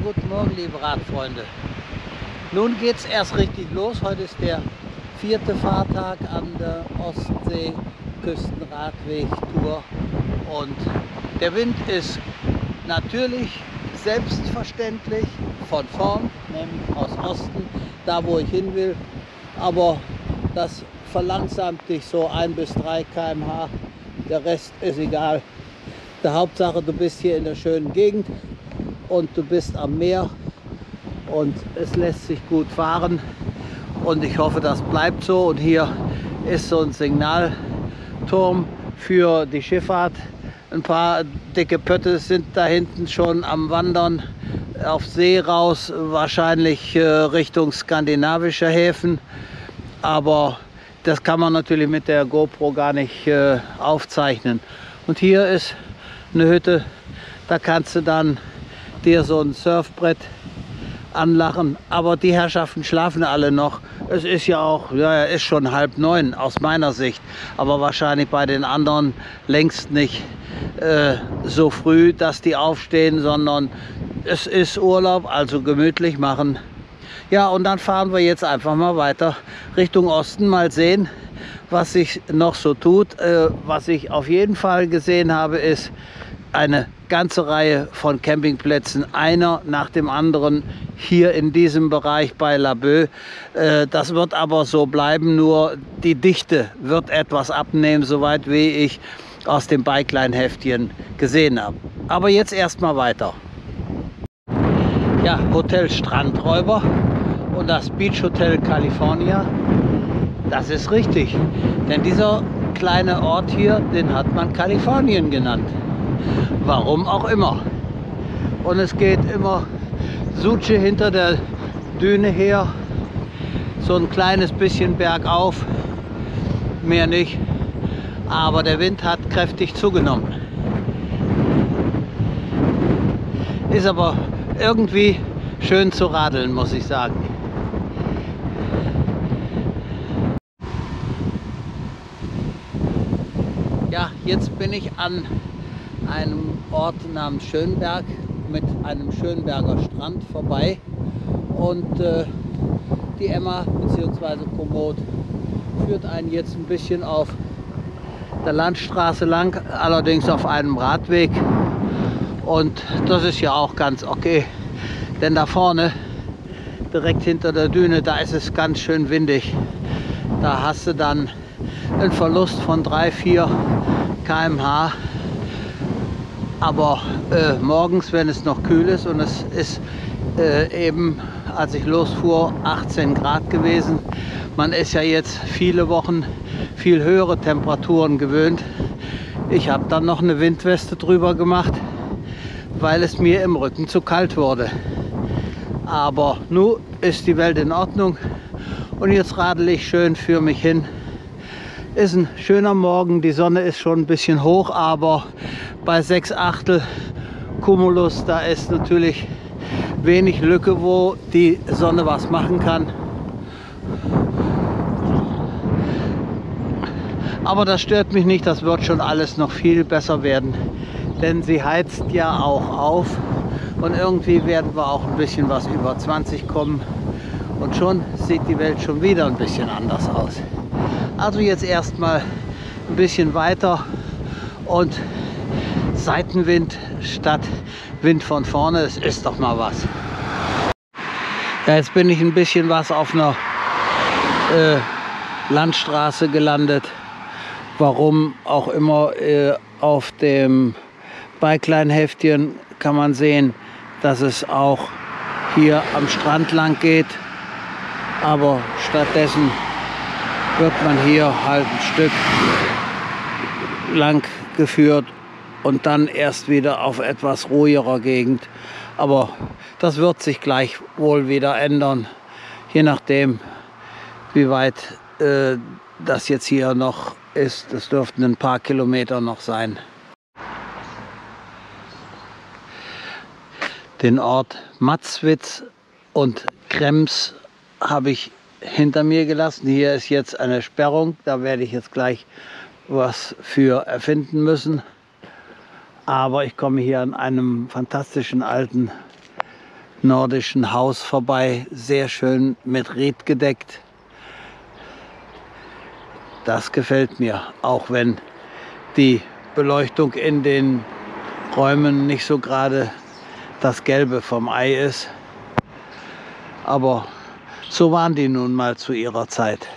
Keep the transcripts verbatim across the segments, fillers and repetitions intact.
guten Morgen, liebe Radfreunde. Nun geht es erst richtig los. Heute ist der vierte Fahrtag an der Ostsee-Küstenradweg-Tour und der Wind ist natürlich selbstverständlich von vorn, nämlich aus Osten, da wo ich hin will. Aber das verlangsamt dich so ein bis drei Kilometer pro Stunde. Der Rest ist egal. Die Hauptsache, du bist hier in der schönen Gegend und du bist am Meer und es lässt sich gut fahren und ich hoffe, das bleibt so. Und hier ist so ein Signalturm für die Schifffahrt. Ein paar dicke Pötte sind da hinten schon am Wandern auf See raus, wahrscheinlich äh, Richtung skandinavischer Häfen, aber das kann man natürlich mit der GoPro gar nicht äh, aufzeichnen. Und hier ist eine Hütte, da kannst du dann dir so ein Surfbrett anlachen, aber die Herrschaften schlafen alle noch. Es ist ja auch, ja, ist schon halb neun aus meiner Sicht, aber wahrscheinlich bei den anderen längst nicht äh, so früh, dass die aufstehen, sondern es ist Urlaub, also gemütlich machen. Ja, und dann fahren wir jetzt einfach mal weiter Richtung Osten, mal sehen, was sich noch so tut. Äh, was ich auf jeden Fall gesehen habe, ist eine ganze Reihe von Campingplätzen, einer nach dem anderen hier in diesem Bereich bei Laboe. Äh, das wird aber so bleiben, nur die Dichte wird etwas abnehmen, soweit wie ich aus dem Bikeline-Heftchen gesehen habe. Aber jetzt erstmal weiter. Ja, Hotel Strandräuber und das Beach Hotel California, das ist richtig, denn dieser kleine Ort hier, den hat man Kalifornien genannt. Warum auch immer. Und es geht immer Suche hinter der Düne her, so ein kleines bisschen bergauf, mehr nicht, aber der Wind hat kräftig zugenommen. Ist aber irgendwie schön zu radeln, muss ich sagen. Ja, jetzt bin ich an einem Ort namens Schönberg mit einem Schönberger Strand vorbei und äh, die Emma bzw. Komoot führt einen jetzt ein bisschen auf der Landstraße lang, allerdings auf einem Radweg, und das ist ja auch ganz okay, denn da vorne direkt hinter der Düne, da ist es ganz schön windig. Da hast du dann einen Verlust von drei, vier Kilometer pro Stunde. Aber äh, morgens, wenn es noch kühl ist, und es ist äh, eben, als ich losfuhr, achtzehn Grad gewesen. Man ist ja jetzt viele Wochen viel höhere Temperaturen gewöhnt. Ich habe dann noch eine Windweste drüber gemacht, weil es mir im Rücken zu kalt wurde. Aber nun ist die Welt in Ordnung und jetzt radel ich schön für mich hin. Ist ein schöner Morgen, die Sonne ist schon ein bisschen hoch, aber bei sechs Achtel Cumulus, da ist natürlich wenig Lücke, wo die Sonne was machen kann. Aber das stört mich nicht, das wird schon alles noch viel besser werden, denn sie heizt ja auch auf und irgendwie werden wir auch ein bisschen was über zwanzig kommen und schon sieht die Welt schon wieder ein bisschen anders aus. Also jetzt erstmal ein bisschen weiter und Seitenwind statt Wind von vorne, es ist doch mal was. Ja, jetzt bin ich ein bisschen was auf einer äh, Landstraße gelandet. Warum auch immer, äh, auf dem Bikeline-Heftchen kann man sehen, dass es auch hier am Strand lang geht, aber stattdessen wird man hier halt ein Stück lang geführt und dann erst wieder auf etwas ruhigerer Gegend. Aber das wird sich gleich wohl wieder ändern, je nachdem, wie weit äh, das jetzt hier noch ist. Das dürften ein paar Kilometer noch sein. Den Ort Matzwitz und Krems habe ich hinter mir gelassen. Hier ist jetzt eine Sperrung, da werde ich jetzt gleich was für erfinden müssen. Aber ich komme hier an einem fantastischen alten nordischen Haus vorbei, sehr schön mit Ried gedeckt. Das gefällt mir, auch wenn die Beleuchtung in den Räumen nicht so gerade das Gelbe vom Ei ist. Aber so waren die nun mal zu ihrer Zeit.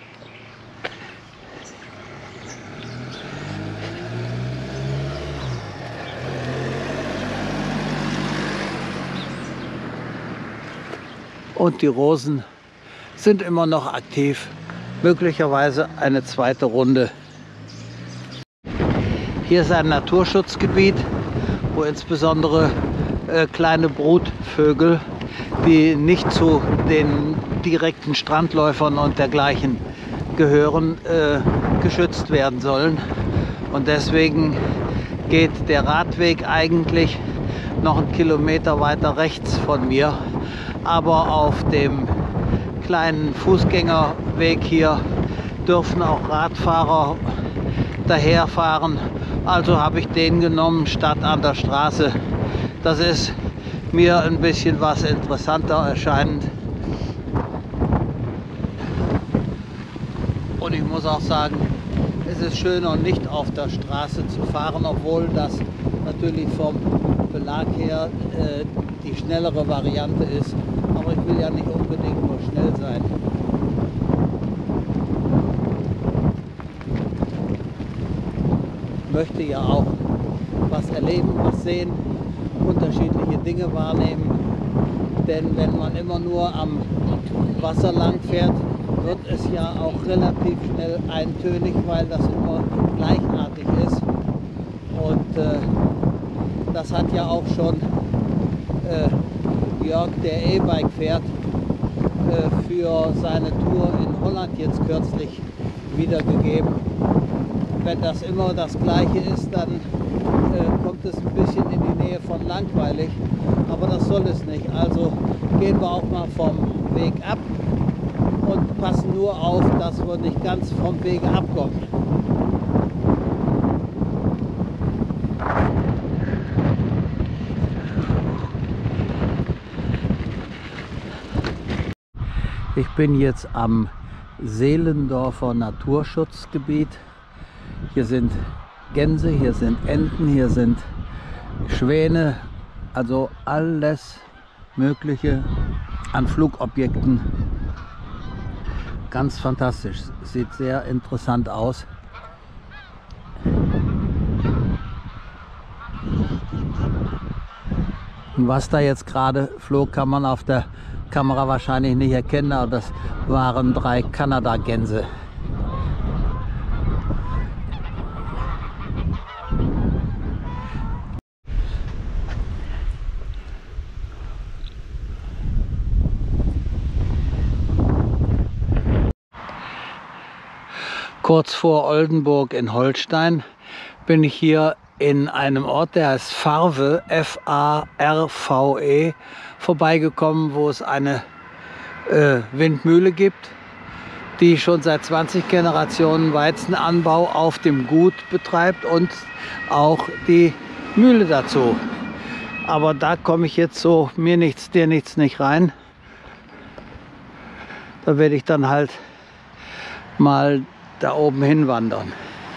Und die Rosen sind immer noch aktiv. Möglicherweise eine zweite Runde. Hier ist ein Naturschutzgebiet, wo insbesondere äh, kleine Brutvögel, die nicht zu den direkten Strandläufern und dergleichen gehören, äh, geschützt werden sollen. Und deswegen geht der Radweg eigentlich noch einen Kilometer weiter rechts von mir. Aber auf dem kleinen Fußgängerweg hier dürfen auch Radfahrer daherfahren. Also habe ich den genommen statt an der Straße. Das ist mir ein bisschen was interessanter erscheinend. Und ich muss auch sagen, es ist schöner, nicht auf der Straße zu fahren, obwohl das natürlich vom Belag her äh, die schnellere Variante ist. Aber ich will ja nicht unbedingt nur schnell sein. Ich möchte ja auch was erleben, was sehen, unterschiedliche Dinge wahrnehmen. Denn wenn man immer nur am Wasser lang fährt, wird es ja auch relativ schnell eintönig, weil das immer gleichartig ist. Und äh, das hat ja auch schon äh, Jörg, der E-Bike fährt, äh, für seine Tour in Holland jetzt kürzlich wiedergegeben. Wenn das immer das Gleiche ist, dann äh, kommt es ein bisschen in die Nähe von langweilig. Aber das soll es nicht. Also gehen wir auch mal vom Weg ab und passen nur auf, dass wir nicht ganz vom Wege abkommen. Ich bin jetzt am Seelendorfer Naturschutzgebiet. Hier sind Gänse, hier sind Enten, hier sind Schwäne, also alles Mögliche an Flugobjekten. Ganz fantastisch, sieht sehr interessant aus. Und was da jetzt gerade flog, kann man auf der Kamera wahrscheinlich nicht erkennen, aber das waren drei Kanada-Gänse. Kurz vor Oldenburg in Holstein bin ich hier in einem Ort, der heißt Farve, F A R V E, vorbeigekommen, wo es eine äh, Windmühle gibt, die schon seit zwanzig Generationen Weizenanbau auf dem Gut betreibt und auch die Mühle dazu. Aber da komme ich jetzt so mir nichts, dir nichts nicht rein. Da werde ich dann halt mal da oben hinwandern.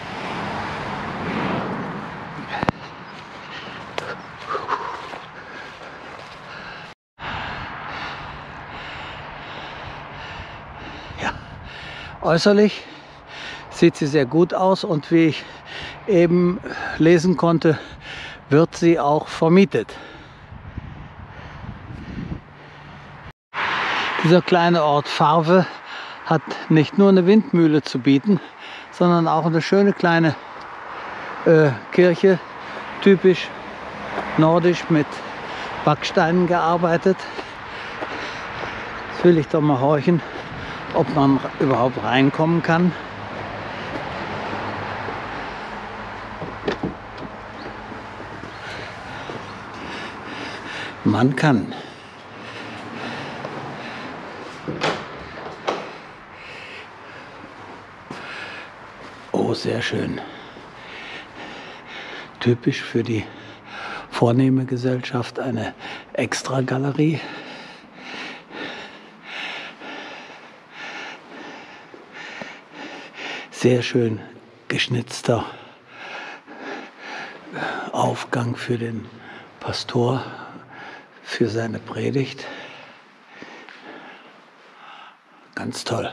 Ja, äußerlich sieht sie sehr gut aus und wie ich eben lesen konnte, wird sie auch vermietet. Dieser kleine Ort Farve hat nicht nur eine Windmühle zu bieten, sondern auch eine schöne kleine äh, Kirche, typisch nordisch mit Backsteinen gearbeitet. Jetzt will ich doch mal horchen, ob man überhaupt reinkommen kann. Man kann. Oh, sehr schön. Typisch für die vornehme Gesellschaft, eine Extragalerie. Sehr schön geschnitzter Aufgang für den Pastor, für seine Predigt. Ganz toll.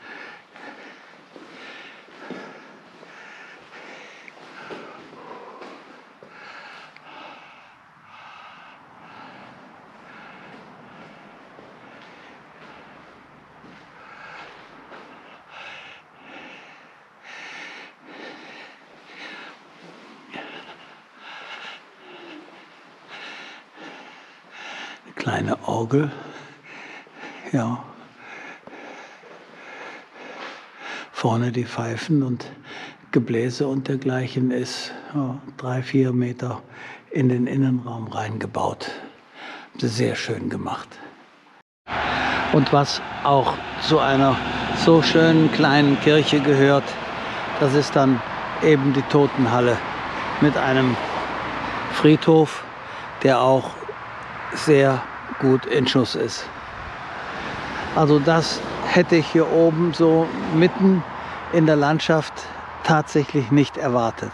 Kleine Orgel, ja, vorne die Pfeifen und Gebläse und dergleichen ist ja, drei, vier Meter in den Innenraum reingebaut. Sehr schön gemacht. Und was auch zu einer so schönen kleinen Kirche gehört, das ist dann eben die Totenhalle mit einem Friedhof, der auch sehr gut in Schuss ist. Also das hätte ich hier oben so mitten in der Landschaft tatsächlich nicht erwartet.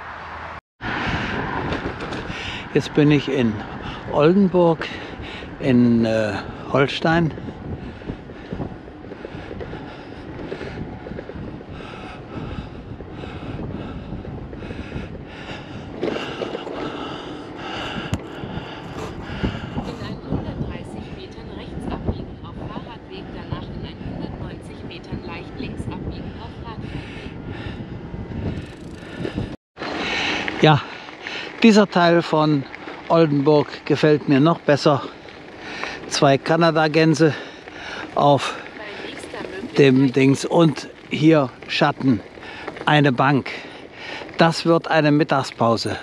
Jetzt bin ich in Oldenburg in äh, Holstein. Ja, dieser Teil von Oldenburg gefällt mir noch besser. Zwei Kanadagänse auf dem Dings und hier Schatten, eine Bank. Das wird eine Mittagspause.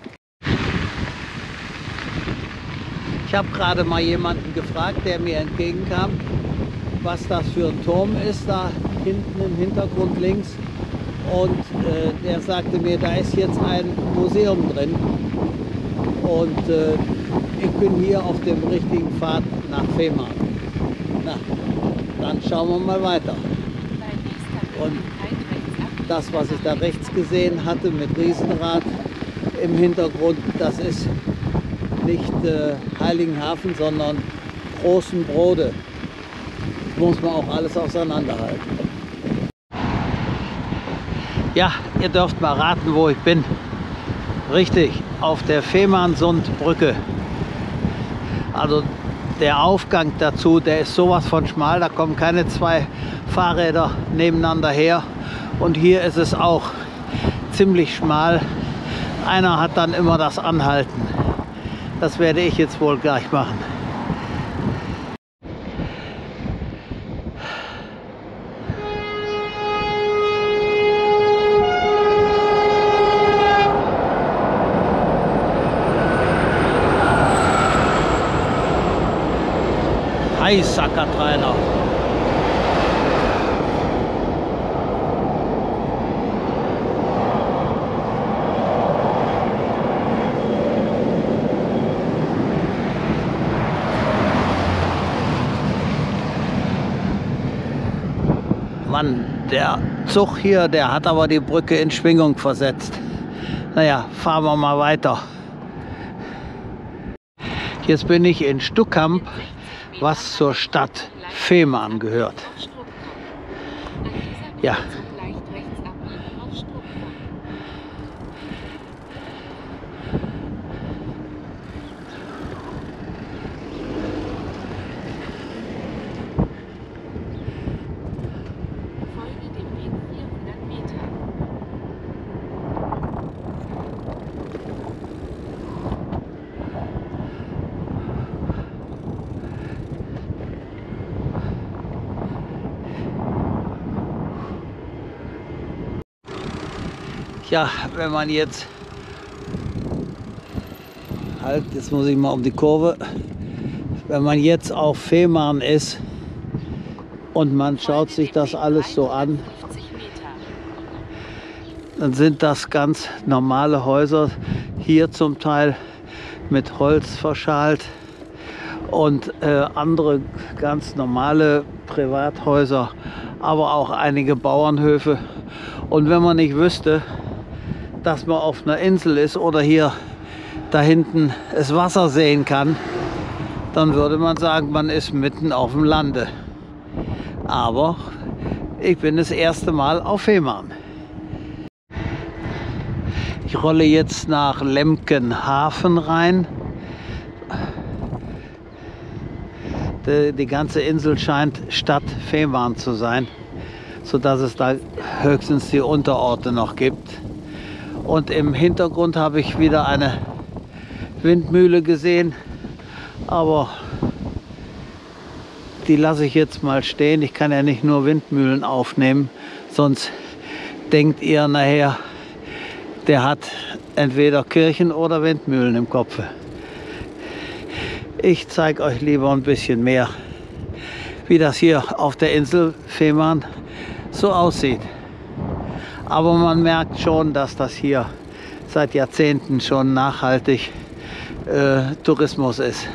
Ich habe gerade mal jemanden gefragt, der mir entgegenkam, was das für ein Turm ist, da hinten im Hintergrund links. Und äh, der sagte mir, da ist jetzt ein Museum drin. Und äh, ich bin hier auf dem richtigen Pfad nach Fehmarn. Na, dann schauen wir mal weiter. Und das, was ich da rechts gesehen hatte mit Riesenrad im Hintergrund, das ist nicht äh, Heiligenhafen, sondern Großen Brode. Das muss man auch alles auseinanderhalten. Ja, ihr dürft mal raten, wo ich bin. Richtig, auf der Fehmarnsundbrücke. Also der Aufgang dazu, der ist sowas von schmal, da kommen keine zwei Fahrräder nebeneinander her. Und hier ist es auch ziemlich schmal. Einer hat dann immer das Anhalten. Das werde ich jetzt wohl gleich machen. Heißer Katrainer. Mann, der Zug hier, der hat aber die Brücke in Schwingung versetzt. Naja, fahren wir mal weiter. Jetzt bin ich in Stuckamp, was zur Stadt Fehmarn gehört. Ja. Ja, wenn man jetzt, halt, jetzt muss ich mal um die Kurve, wenn man jetzt auf Fehmarn ist und man schaut sich das alles so an, dann sind das ganz normale Häuser, hier zum Teil mit Holz verschalt und äh, andere ganz normale Privathäuser, aber auch einige Bauernhöfe. Und wenn man nicht wüsste, dass man auf einer Insel ist oder hier da hinten das Wasser sehen kann, dann würde man sagen, man ist mitten auf dem Lande. Aber ich bin das erste Mal auf Fehmarn. Ich rolle jetzt nach Lemkenhafen rein. Die, die ganze Insel scheint Stadt Fehmarn zu sein, sodass es da höchstens die Unterorte noch gibt. Und im Hintergrund habe ich wieder eine Windmühle gesehen, aber die lasse ich jetzt mal stehen. Ich kann ja nicht nur Windmühlen aufnehmen, sonst denkt ihr nachher, der hat entweder Kirchen oder Windmühlen im Kopf. Ich zeige euch lieber ein bisschen mehr, wie das hier auf der Insel Fehmarn so aussieht. Aber man merkt schon, dass das hier seit Jahrzehnten schon nachhaltig äh, Tourismus ist.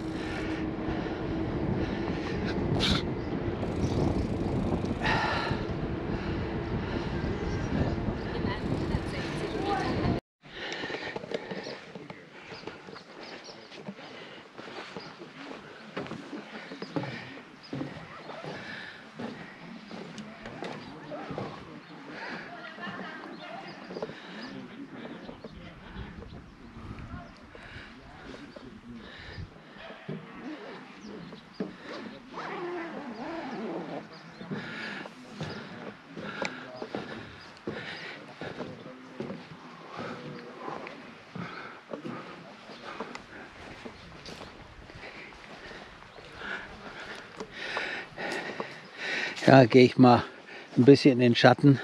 Ja, gehe ich mal ein bisschen in den Schatten.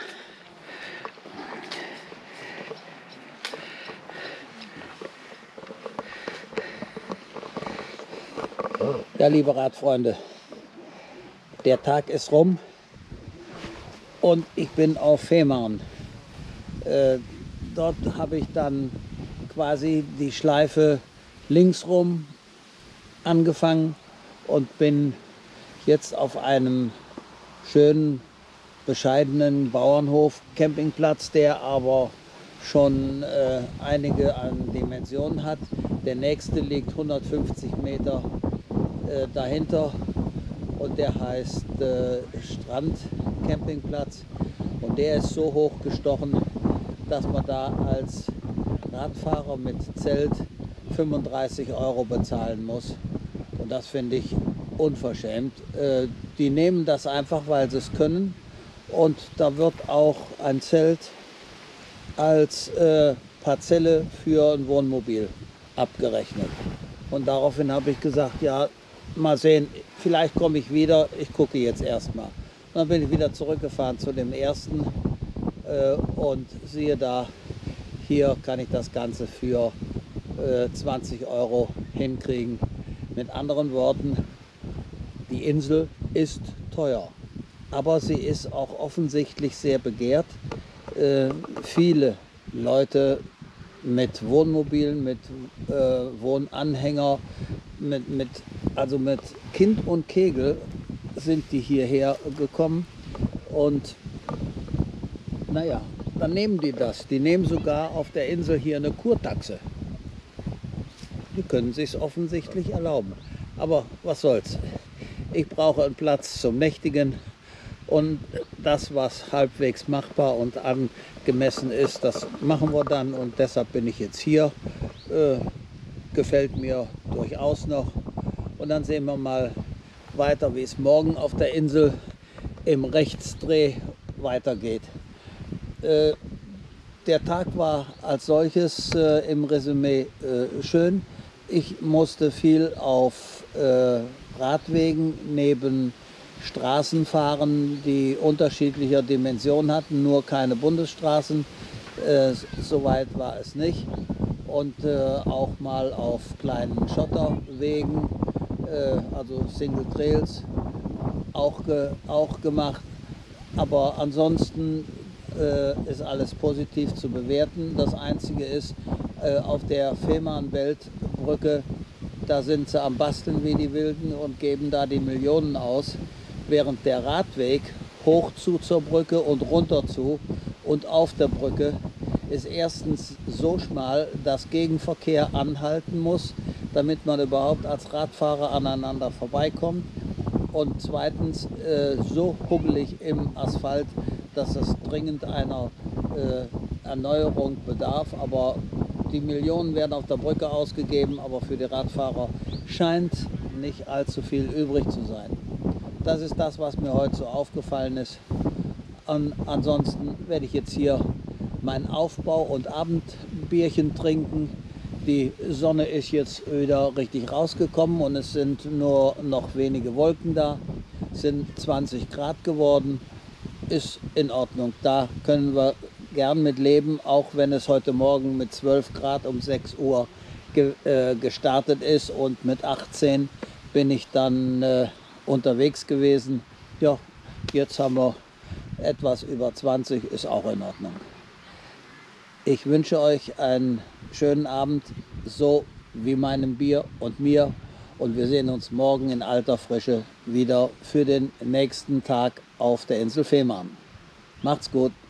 Ja, liebe Radfreunde, der Tag ist rum und ich bin auf Fehmarn. Äh, dort habe ich dann quasi die Schleife linksrum angefangen und bin jetzt auf einem schönen, bescheidenen Bauernhof, Campingplatz, der aber schon äh, einige an Dimensionen hat. Der nächste liegt hundertfünfzig Meter äh, dahinter und der heißt äh, Strand Campingplatz und der ist so hoch gestochen, dass man da als Radfahrer mit Zelt fünfunddreißig Euro bezahlen muss und das finde ich unverschämt. Äh, die nehmen das einfach, weil sie es können und da wird auch ein Zelt als äh, Parzelle für ein Wohnmobil abgerechnet. Und daraufhin habe ich gesagt, ja, mal sehen, vielleicht komme ich wieder, ich gucke jetzt erstmal. Dann bin ich wieder zurückgefahren zu dem ersten äh, und siehe da, hier kann ich das Ganze für äh, zwanzig Euro hinkriegen. Mit anderen Worten, die Insel ist teuer, aber sie ist auch offensichtlich sehr begehrt. Äh, viele Leute mit Wohnmobilen, mit äh, Wohnanhänger, mit, mit, also mit Kind und Kegel sind die hierher gekommen und naja, dann nehmen die das. Die nehmen sogar auf der Insel hier eine Kurtaxe. Die können sich es offensichtlich erlauben. Aber was soll's. Ich brauche einen Platz zum Nächtigen und das, was halbwegs machbar und angemessen ist, das machen wir dann und deshalb bin ich jetzt hier. Äh, gefällt mir durchaus noch und dann sehen wir mal weiter, wie es morgen auf der Insel im Rechtsdreh weitergeht. Äh, der Tag war als solches äh, im Resümee äh, schön. Ich musste viel auf äh, Radwegen neben Straßen fahren, die unterschiedlicher Dimension hatten, nur keine Bundesstraßen. Äh, Soweit war es nicht. Und äh, auch mal auf kleinen Schotterwegen, äh, also Single Trails, auch, ge auch gemacht. Aber ansonsten äh, ist alles positiv zu bewerten. Das Einzige ist, äh, auf der Fehmarnwelt, Brücke, da sind sie am Basteln wie die Wilden und geben da die Millionen aus, während der Radweg hoch zu zur Brücke und runter zu und auf der Brücke ist erstens so schmal, dass Gegenverkehr anhalten muss, damit man überhaupt als Radfahrer aneinander vorbeikommt. Und zweitens äh, so hubbelig im Asphalt, dass es dringend einer äh, Erneuerung bedarf. Aber die Millionen werden auf der Brücke ausgegeben, aber für die Radfahrer scheint nicht allzu viel übrig zu sein. Das ist das, was mir heute so aufgefallen ist. Und ansonsten werde ich jetzt hier mein Aufbau- und Abendbierchen trinken. Die Sonne ist jetzt wieder richtig rausgekommen und es sind nur noch wenige Wolken da. Es sind zwanzig Grad geworden. Ist in Ordnung. Da können wir gern mit leben, auch wenn es heute Morgen mit zwölf Grad um sechs Uhr ge äh, gestartet ist und mit achtzehn bin ich dann äh, unterwegs gewesen. Ja, jetzt haben wir etwas über zwanzig, ist auch in Ordnung. Ich wünsche euch einen schönen Abend, so wie meinem Bier und mir. Und wir sehen uns morgen in alter Frische wieder für den nächsten Tag auf der Insel Fehmarn. Macht's gut!